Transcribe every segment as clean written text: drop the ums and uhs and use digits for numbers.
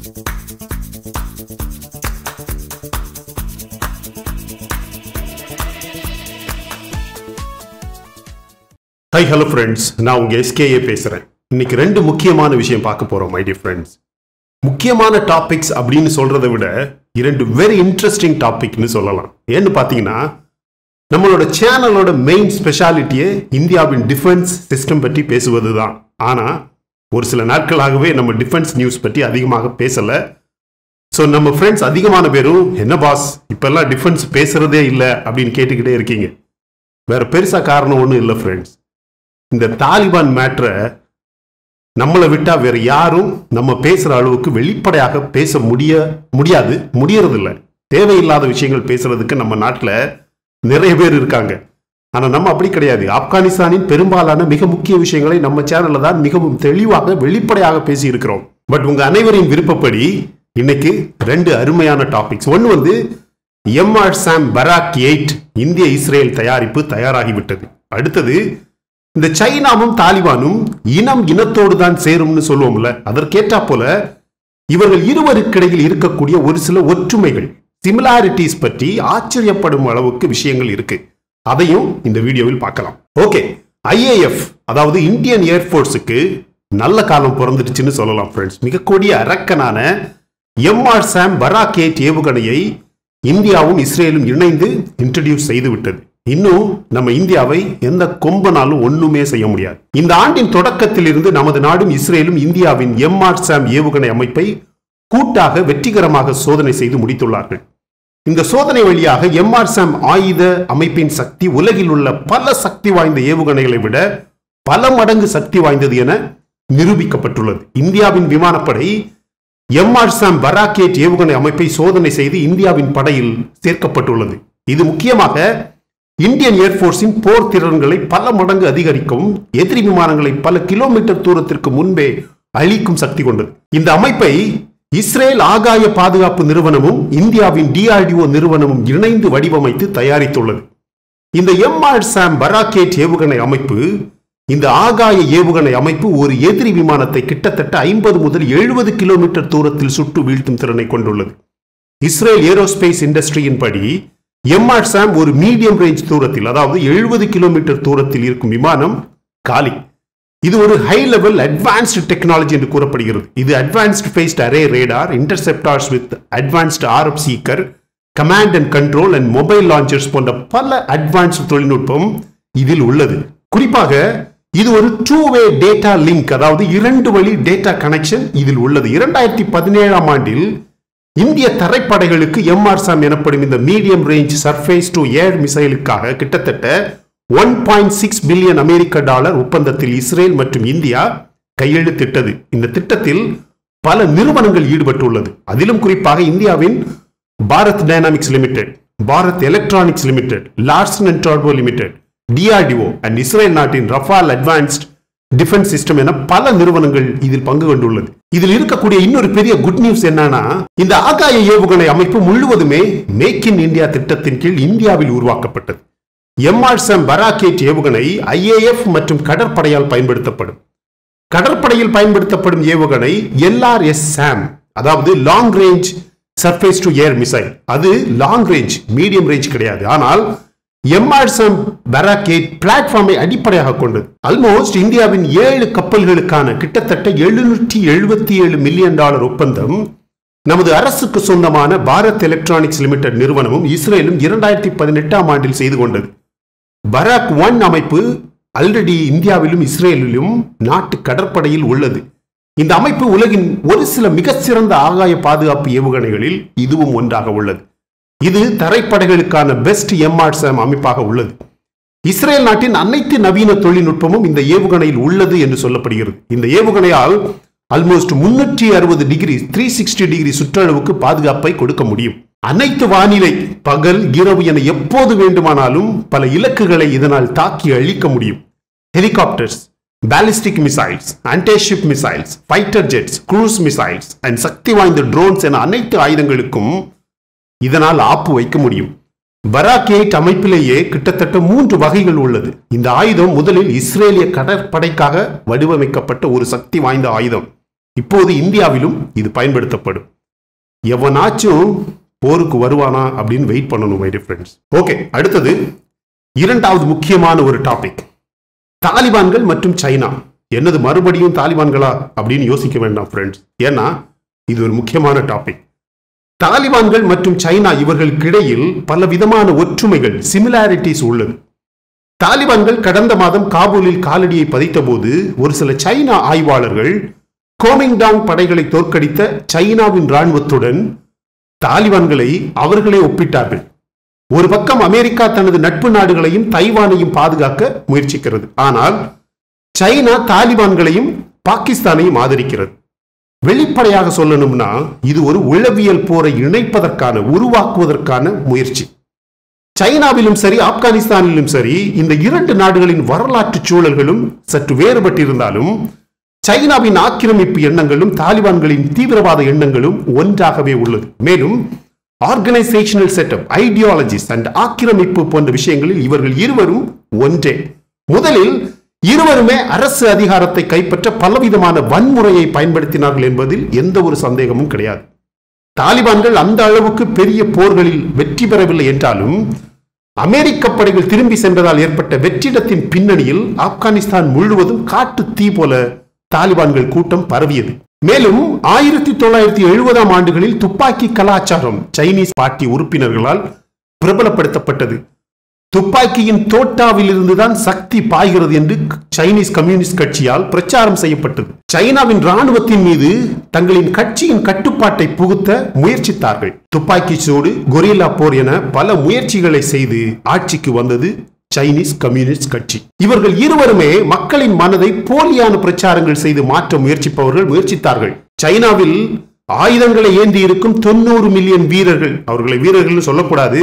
Hi, hello friends. நான் உங்க SKA பேசுறேன். இன்னைக்கு ரெண்டு முக்கியமான விஷயம் பார்க்க போறோம் my dear friends. முக்கியமான டாபிக்ஸ் அப்படின்னு சொல்றதை விட இரண்டு வெரி இன்ட்ரெஸ்டிங் டாபிக்னு சொல்லலாம். ஏன்னு பாத்தீங்கன்னா நம்மளோட சேனலோட மெயின் ஸ்பெஷாலிட்டியே இந்தியாவின் டிஃபென்ஸ் சிஸ்டம் பற்றி பேசுவதுதான். ஆனா ஒரு சில நாட்களாகவே நம்ம டிஃபென்ஸ் நியூஸ் பற்றி அதிகமாக பேசல. ஸோ நம்ம ஃப்ரெண்ட்ஸ் அதிகமான பேரும் என்ன பாஸ் இப்பெல்லாம் டிஃபென்ஸ் பேசுறதே இல்லை அப்படின்னு கேட்டுக்கிட்டே இருக்கீங்க. வேற பெருசா காரணம் ஒன்றும் இல்லை ஃப்ரெண்ட்ஸ். இந்த தாலிபான் மேட்டரை நம்மளை விட்டா வேற யாரும் நம்ம பேசுற அளவுக்கு வெளிப்படையாக பேச முடியறதில்ல. தேவையில்லாத விஷயங்கள் பேசுறதுக்கு நம்ம நாட்டில் நிறைய பேர் இருக்காங்க. ஆனா நம்ம அப்படி கிடையாது. ஆப்கானிஸ்தானின் பெரும்பாலான மிக முக்கிய விஷயங்களை நம்ம சேனல்ல தான் மிகவும் தெளிவாக வெளிப்படையாக பேசி இருக்கிறோம். பட் உங்க அனைவரின் விருப்பப்படி இன்னைக்கு ரெண்டு அருமையான டாபிக்ஸ். ஒன்று வந்து MRSAM பராக் 8 இந்திய இஸ்ரேல் தயாரிப்பு தயாராகிவிட்டது. அடுத்தது இந்த சைனாவும் தாலிபானும் இனத்தோடு தான் சேரும்னு சொல்லுவோம்ல, அதற்கேற்றா போல இவர்கள் இருவருக்கிடையில் இருக்கக்கூடிய ஒரு சில ஒற்றுமைகள் சிமிலாரிட்டிஸ் பற்றி ஆச்சரியப்படும் அளவுக்கு விஷயங்கள் இருக்கு. அதையும் இந்த வீடியோவில் பார்க்கலாம். ஓகே, IAF அதாவது இந்தியன் ஏர்ஃபோர்ஸுக்கு நல்ல காலம் பிறந்துடுச்சுன்னு சொல்லலாம் ஃப்ரெண்ட்ஸ். மிக கொடிய அரக்கனான MRSAM பராக் 8 ஏவுகணையை இந்தியாவும் இஸ்ரேலும் இணைந்து இன்ட்ரடியூஸ் செய்து விட்டது. இன்னும் நம்ம இந்தியாவை எந்த கொம்பனாலும் ஒண்ணுமே செய்ய முடியாது. இந்த ஆண்டின் தொடக்கத்தில் இருந்து நமது நாடும் இஸ்ரேலும் இந்தியாவின் MRSAM ஏவுகணை அமைப்பை கூட்டாக வெற்றிகரமாக சோதனை செய்து முடித்துள்ளார்கள். இந்த சோதனை வழியாக MRSAM ஆயுத அமைப்பின் சக்தி உலகில் உள்ள பல சக்தி வாய்ந்த ஏவுகணைகளை விட பல மடங்கு சக்தி வாய்ந்தது என நிரூபிக்கப்பட்டுள்ளது. இந்தியாவின் விமானப்படை MRSAM பராக் 8 ஏவுகணை அமைப்பை சோதனை செய்து இந்தியாவின் படையில் சேர்க்கப்பட்டுள்ளது. இது முக்கியமாக இந்தியன் ஏர்ஃபோர்ஸின் போர் திறன்களை பல மடங்கு அதிகரிக்கவும் எதிரி விமானங்களை பல கிலோமீட்டர் தூரத்திற்கு முன்பே அழிக்கும் சக்தி கொண்டது. இந்த அமைப்பை இஸ்ரேல் ஆகாய பாதுகாப்பு நிறுவனமும் இந்தியாவின் DRDO நிறுவனமும் இணைந்து வடிவமைத்து தயாரித்துள்ளது. இந்த MRSAM பராக் 8 ஏவுகணை அமைப்பு இந்த ஆகாய ஏவுகணை அமைப்பு ஒரு எதிரி விமானத்தை கிட்டத்தட்ட 50 முதல் 70 கிலோமீட்டர் தூரத்தில் சுட்டு வீழ்த்தும் திறனை கொண்டுள்ளது. இஸ்ரேல் ஏரோஸ்பேஸ் இண்டஸ்ட்ரியின் படி MRSAM ஒரு மீடியம் ரேஞ்ச் தூரத்தில், அதாவது 70 கிலோமீட்டர் தூரத்தில் இருக்கும் விமானம் காலி. இது ஒரு ஹை லெவல் அட்வான்ஸ்டு டெக்னாலஜி என்று கூறப்படுகிறது. இது advanced phased array radar, interceptors with advanced RF seeker, command and control and mobile launchers போன்ற பல அட்வான்ஸ்டு தொழில்நுட்பம் இதில் உள்ளது. குறிப்பாக இது ஒரு 2-way டேட்டா லிங்க், அதாவது 2 வழி டேட்டா கனெக்ஷன் இதில் உள்ளது. 2017ஆம் ஆண்டில் இந்திய தரைப்படைகளுக்கு MRSAM எனப்படும் இந்த medium range surface to air மிசைலுக்காக கிட்டத்தட்ட $1.6 பில்லியன் ஒப்பந்தத்தில் இஸ்ரேல் மற்றும் இந்தியா கையெழுத்திட்டது. இந்த திட்டத்தில் பல நிறுவனங்கள் ஈடுபட்டுள்ளது. அதிலும் குறிப்பாக இந்தியாவின் Bharat Dynamics Limited, Bharat Electronics Limited, Larsen and டர்போ லிமிடெட், DRDO அண்ட் இஸ்ரேல் நாட்டின் ரஃபால் அட்வான்ஸ்ட் டிஃபென்ஸ் சிஸ்டம் என பல நிறுவனங்கள் இதில் பங்கு கொண்டுள்ளது. இதில் இருக்கக்கூடிய இன்னொரு பெரிய குட் நியூஸ் என்னன்னா, இந்த ஆகாய ஏவுகணை அமைப்பு முழுவதுமே மேக் இன் இந்தியா திட்டத்தின் கீழ் இந்தியாவில் உருவாக்கப்பட்டது. MRSAM பராக் 8 ஏவுகணை IAF மற்றும் கடற்படையால் பயன்படுத்தப்படும். கடற்படையில் பயன்படுத்தப்படும் ஏவுகணை LRSAM, அதாவது long range surface to air missile. அது லாங் ரேஞ்ச், மீடியம் ரேஞ்ச் கிடையாது. ஆனால் MRSAM பராக் 8 பிளாட்ஃபார்மை அடிப்படையாக கொண்டது. ஆல்மோஸ்ட் இந்தியாவின் 7 கப்பல்களுக்கான கிட்டத்தட்ட $777 மில்லியன் ஒப்பந்தம் நமது அரசுக்கு சொந்தமான பாரத் எலக்ட்ரானிக்ஸ் லிமிடெட் நிறுவனமும் இஸ்ரேலும் 2018ஆம் ஆண்டில் செய்து கொண்டது. பராக் 1 அமைப்பு ஆல்ரெடி இந்தியாவிலும் இஸ்ரேலிலும் நாட்டு கடற்படையில் உள்ளது. இந்த அமைப்பு உலகின் ஒரு சில மிக சிறந்த ஆகாய பாதுகாப்பு ஏவுகணைகளில் இதுவும் ஒன்றாக உள்ளது. இது தரைப்படைகளுக்கான பெஸ்ட் MRSAM அமைப்பாக உள்ளது. இஸ்ரேல் நாட்டின் அனைத்து நவீன தொழில்நுட்பமும் இந்த ஏவுகணையில் உள்ளது என்று சொல்லப்படுகிறது. இந்த ஏவுகணையால் ஆல்மோஸ்ட் 360 டிகிரி 360 டிகிரி சுற்றளவுக்கு பாதுகாப்பை கொடுக்க முடியும். அனைத்து வானிலை, பகல், இரவு என எப்போது வேண்டுமானாலும் பல இலக்குகளை இதனால் தாக்கி அழிக்க முடியும். Helicopters, ballistic missiles, anti ship missiles, fighter jets, cruise missiles and சக்தி வாய்ந்த ட்ரோன்ஸ் என அனைத்து ஆயுதங்களுக்கும் இதனால் ஆப்பு வைக்க முடியும். பராக் 8 அமைப்பிலேயே கிட்டத்தட்ட 3 வகைகள் உள்ளது. இந்த ஆயுதம் முதலில் இஸ்ரேலிய கடற்படைக்காக வடிவமைக்கப்பட்ட ஒரு சக்தி வாய்ந்த ஆயுதம். இப்போது இந்தியாவிலும் இது பயன்படுத்தப்படும். எவனாச்சும் போருக்கு வருவானா அப்படின்னு வெயிட் பண்ணணும் மை டியர் ஃப்ரெண்ட்ஸ். ஓகே, அடுத்தது இரண்டாவது முக்கியமான ஒரு டாபிக், தாலிபான்கள் மற்றும் சைனா. என்னது மறுபடியும் தாலிபான்களா அப்படின்னு யோசிக்க வேண்டாம் ஃப்ரெண்ட்ஸ், ஏன்னா இது ஒரு முக்கியமான டாபிக். தாலிபான்கள் மற்றும் சைனா இவர்களுக்கிடையில் பல விதமான ஒற்றுமைகள், சிமிலாரிட்டிஸ் உள்ளது. தாலிபான்கள் கடந்த மாதம் காபூலில் காலடியை பதித்த போது ஒரு சில சைனா ஆய்வாளர்கள் கோமிங்டாங் படைகளை தோற்கடித்த சைனாவின் இராணுவத்துடன் தாலிபான்களை அவர்களே ஒப்பிட்டார்கள். ஒரு பக்கம் அமெரிக்கா தனது நட்பு நாடுகளையும் தைவானையும் பாதுகாக்க முயற்சிக்கிறது. ஆனால் சைனா தாலிபான்களையும் பாகிஸ்தானையும் ஆதரிக்கிறது. வெளிப்படையாக சொல்லணும்னா இது ஒரு உளவியல் போரை இணைப்பதற்கான, உருவாக்குவதற்கான முயற்சி. சைனாவிலும் சரி ஆப்கானிஸ்தானிலும் சரி இந்த இரண்டு நாடுகளின் வரலாற்று சூழல்களும் சற்று வேறுபட்டிருந்தாலும் சைனாவின் ஆக்கிரமிப்பு எண்ணங்களும் தாலிபான்களின் தீவிரவாத எண்ணங்களும் ஒன்றாகவே உள்ளது. மேலும் ஆர்கனைசேஷனல் செட்டப், ஐடியாலஜிஸ் அண்ட் ஆக்கிரமிப்பு போன்ற விஷயங்களில் இவர்கள் இருவரும் ஒன்றே. முதலில் இருவருமே அரசு அதிகாரத்தை கைப்பற்ற பலவிதமான வன்முறையை பயன்படுத்தினார்கள் என்பதில் எந்த ஒரு சந்தேகமும் கிடையாது. தாலிபான்கள் அந்த அளவுக்கு பெரிய போர்களில் வெற்றி பெறவில்லை என்றாலும் அமெரிக்க படைகள் திரும்பி சென்றதால் ஏற்பட்ட வெற்றிடத்தின் பின்னணியில் ஆப்கானிஸ்தான் முழுவதும் காட்டு தீ போல தாலிபான்கள் கூட்டம் பரவியது. மேலும் 1970ஆம் ஆண்டுகளில் துப்பாக்கி கலாச்சாரம் சைனீஸ் பார்ட்டி உறுப்பினர்களால் பிரபலப்படுத்தப்பட்டது. துப்பாக்கியின் தோட்டாவில் இருந்துதான் சக்தி பாய்கிறது என்று சைனீஸ் கம்யூனிஸ்ட் கட்சியால் பிரச்சாரம் செய்யப்பட்டது. சைனாவின் இராணுவத்தின் மீது தங்களின் கட்சியின் கட்டுப்பாட்டை புகுத்த முயற்சித்தார்கள். துப்பாக்கி சூடு, கொரில்லா போர் என பல முயற்சிகளை செய்து ஆட்சிக்கு வந்தது சைனீஸ் கம்யூனிஸ்ட் கட்சி. இவர்கள் இருவருமே மக்களின் மனதை போலியான பிரச்சாரங்கள் செய்து மாற்ற முயற்சித்தார்கள். சைனாவில் ஆயுதங்களை ஏந்தி இருக்கும் 90 மில்லியன் வீரர்கள், அவர்களை வீரர்கள் சொல்லக்கூடாது,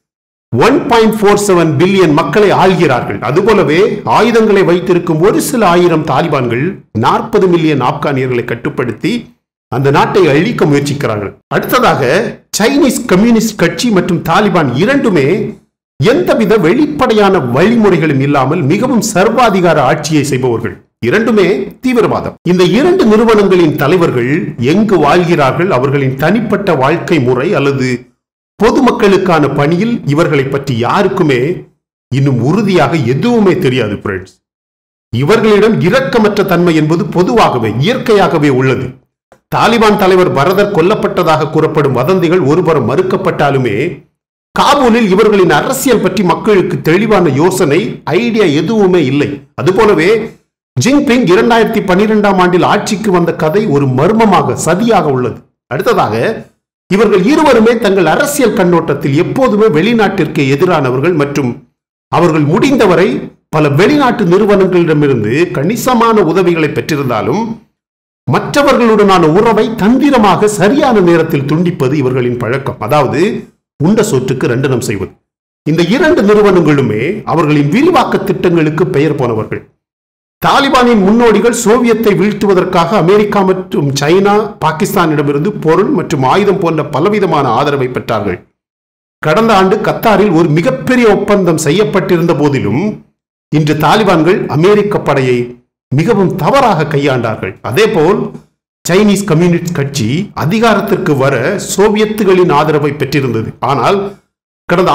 1.47 பில்லியன் மக்களை ஆள்கிறார்கள். அதுபோலவே ஆயுதங்களை வைத்திருக்கும் ஒரு சில ஆயிரம் தாலிபான்கள் 40 மில்லியன் ஆப்கானியர்களை கட்டுப்படுத்தி அந்த நாட்டை அழிக்க முயற்சிக்கிறார்கள். அடுத்ததாக சைனீஸ் கம்யூனிஸ்ட் கட்சி மற்றும் தாலிபான் இரண்டுமே எந்தவித வெளிப்படையான வழிமுறைகளும் இல்லாமல் மிகவும் சர்வாதிகார ஆட்சியை செய்பவர்கள். இரண்டுமே தீவிரவாதம். இந்த இரண்டு நிறுவனங்களின் தலைவர்கள் எங்கு வாழ்கிறார்கள், அவர்களின் தனிப்பட்ட வாழ்க்கை முறை அல்லது பொதுமக்களுக்கான பணியில் இவர்களை பற்றி யாருக்குமே இன்னும் உறுதியாக எதுவுமே தெரியாது ஃப்ரெண்ட்ஸ். இவர்களிடம் இரக்கமற்ற தன்மை என்பது பொதுவாகவே இயற்கையாகவே உள்ளது. தாலிபான் தலைவர் பரதர் கொல்லப்பட்டதாக கூறப்படும் வதந்திகள் ஒருபுறம் மறுக்கப்பட்டாலுமே காபூலில் இவர்களின் அரசியல் பற்றி மக்களுக்கு தெளிவான யோசனை, ஐடியா எதுவுமே இல்லை. அதுபோலவே ஜின்பிங் 2012ஆம் ஆண்டில் ஆட்சிக்கு வந்த கதை ஒரு மர்மமாக, சதியாக உள்ளது. அடுத்ததாக இவர்கள் இருவருமே தங்கள் அரசியல் கண்ணோட்டத்தில் எப்போதுமே வெளிநாட்டிற்கு எதிரானவர்கள் மற்றும் அவர்கள் முடிந்தவரை பல வெளிநாட்டு நிறுவனங்களிடமிருந்து கணிசமான உதவிகளை பெற்றிருந்தாலும் மற்றவர்களுடனான உறவை தந்திரமாக சரியான நேரத்தில் துண்டிப்பது இவர்களின் பழக்கம். அதாவது உண்ட சொற்றுக்கு ரெண்டனம் செய்வது. இந்த இரண்டு நிறுவனங்களுமே அவர்களின் விரிவாக்க திட்டங்களுக்கு பெயர் போனவர்கள். தாலிபானின் முன்னோடிகள் சோவியத்தை வீழ்த்துவதற்காக அமெரிக்கா மற்றும் சைனா, பாகிஸ்தானிடமிருந்து பொருள் மற்றும் ஆயுதம் போன்ற பலவிதமான ஆதரவை பெற்றார்கள். கடந்த ஆண்டு கத்தாரில் ஒரு மிகப்பெரிய ஒப்பந்தம் செய்யப்பட்டிருந்த போதிலும் இன்று தாலிபான்கள் அமெரிக்க படையை மிகவும் தவறாக கையாண்டார்கள். அதேபோல் சைனீஸ் கம்யூனிஸ்ட் கட்சி அதிகாரத்திற்கு வர சோவியத்துகளின் ஆதரவை பெற்றிருந்தது. ஆனால் கடந்த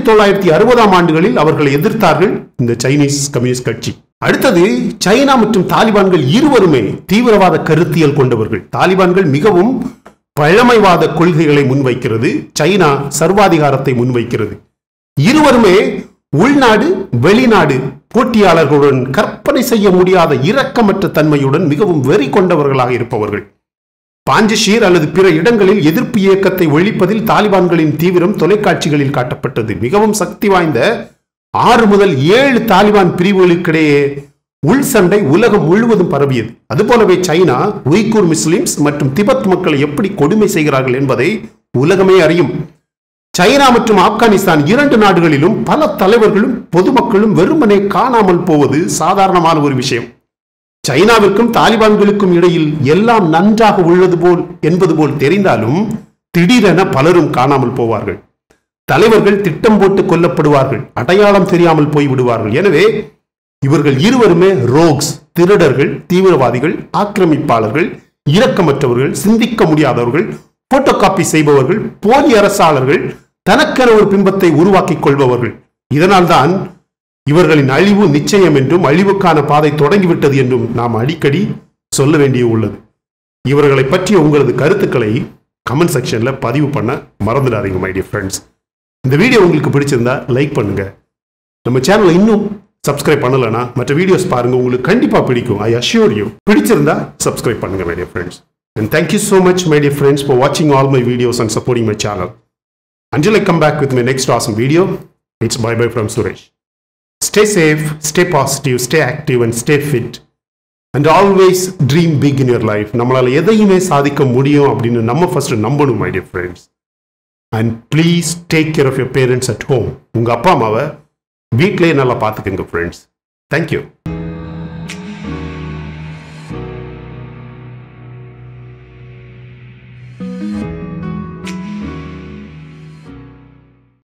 1960ஆம் ஆண்டுகளில் அவர்களை எதிர்த்தார்கள் இந்த சைனீஸ் கம்யூனிஸ்ட் கட்சி. அடுத்தது சைனா மற்றும் தாலிபான்கள் இருவருமே தீவிரவாத கருத்தியல் கொண்டவர்கள். தாலிபான்கள் மிகவும் பழமைவாத கொள்கைகளை முன்வைக்கிறது, சைனா சர்வாதிகாரத்தை முன்வைக்கிறது. இருவருமே உள்நாடு வெளிநாடு போட்டியாளர்களுடன் கற்பனை செய்ய முடியாத இரக்கமற்ற தன்மையுடன் மிகவும் வெறி கொண்டவர்களாக இருப்பவர்கள். பாஞ்சஷீர் அல்லது பிற இடங்களில் எதிர்ப்பு இயக்கத்தை ஒழிப்பதில் தாலிபான்களின் தீவிரம் தொலைக்காட்சிகளில் காட்டப்பட்டது. மிகவும் சக்தி வாய்ந்த 6 முதல் 7 தாலிபான் பிரிவுகளுக்கிடையே உள் சண்டை உலகம் முழுவதும் பரவியது. அதுபோலவே சைனா உய்கூர் முஸ்லிம்ஸ் மற்றும் திபெத் மக்களை எப்படி கொடுமை செய்கிறார்கள் என்பதை உலகமே அறியும். சைனா மற்றும் ஆப்கானிஸ்தான் இரண்டு நாடுகளிலும் பல தலைவர்களும் பொதுமக்களும் வெறுமனே காணாமல் போவது சாதாரணமான ஒரு விஷயம். சைனாவிற்கும் தாலிபான்களுக்கும் இடையில் எல்லாம் நன்றாக உள்ளது போல் என்பது போல் தெரிந்தாலும் திடீரென பலரும் காணாமல் போவார்கள். தலைவர்கள் திட்டம் போட்டு கொல்லப்படுவார்கள், அடையாளம் தெரியாமல் போய்விடுவார்கள். எனவே இவர்கள் இருவருமே ரோக்ஸ், திருடர்கள், தீவிரவாதிகள், ஆக்கிரமிப்பாளர்கள், இரக்கமற்றவர்கள், சிந்திக்க முடியாதவர்கள், போட்டோ காப்பி செய்பவர்கள், போலி அரசாளர்கள், தனக்கென ஒரு பிம்பத்தை உருவாக்கிக் கொள்பவர்கள். இதனால்தான் இவர்களின் அழிவு நிச்சயம் என்றும் அழிவுக்கான பாதை தொடங்கிவிட்டது என்றும் நாம் அடிக்கடி சொல்ல வேண்டிய உள்ளது. இவர்களை பற்றிய உங்களது கருத்துக்களை கமெண்ட் செக்ஷன்ல பதிவு பண்ண மறந்துடாதீங்க மை டியர் ஃப்ரெண்ட்ஸ். இந்த வீடியோ உங்களுக்கு பிடிச்சிருந்தா லைக் பண்ணுங்க. நம்ம சேனலை இன்னும் சப்ஸ்கிரைப் பண்ணலனா மற்ற வீடியோஸ் பாருங்க, உங்களுக்கு கண்டிப்பா பிடிக்கும். I assure you. பிடிச்சிருந்தா சப்ஸ்கிரைப் பண்ணுங்க my dear friends. And thank you so much my dear friends for watching all my videos and supporting my channel. Until I come back with my next awesome video, it's bye bye from Suresh. Stay safe, stay positive, stay active and stay fit. And always dream big in your life. நம்மளால எதையுமே சாதிக்க முடியும் அப்படின்னு நம்ம first நம்பணும் my dear friends. And please take care of your parents at home. உங்க அப்பா அம்மாவை வீட்டிலேயே நல்லா பார்த்துக்கங்க friends. Thank you.